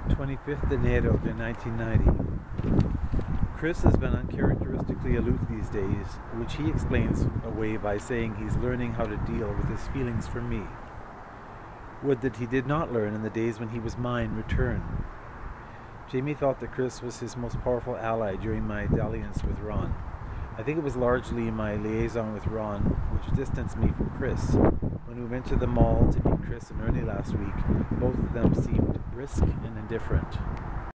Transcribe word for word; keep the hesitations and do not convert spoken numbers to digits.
twenty-fifth de enero de nineteen ninety. Chris has been uncharacteristically aloof these days, which he explains away by saying he's learning how to deal with his feelings for me. Would that he did not learn in the days when he was mine return. Jamie thought that Chris was his most powerful ally during my dalliance with Ron. I think it was largely my liaison with Ron which distanced me from Chris. When we went to the mall to meet Chris and Ernie last week, both of them seemed brisk and indifferent.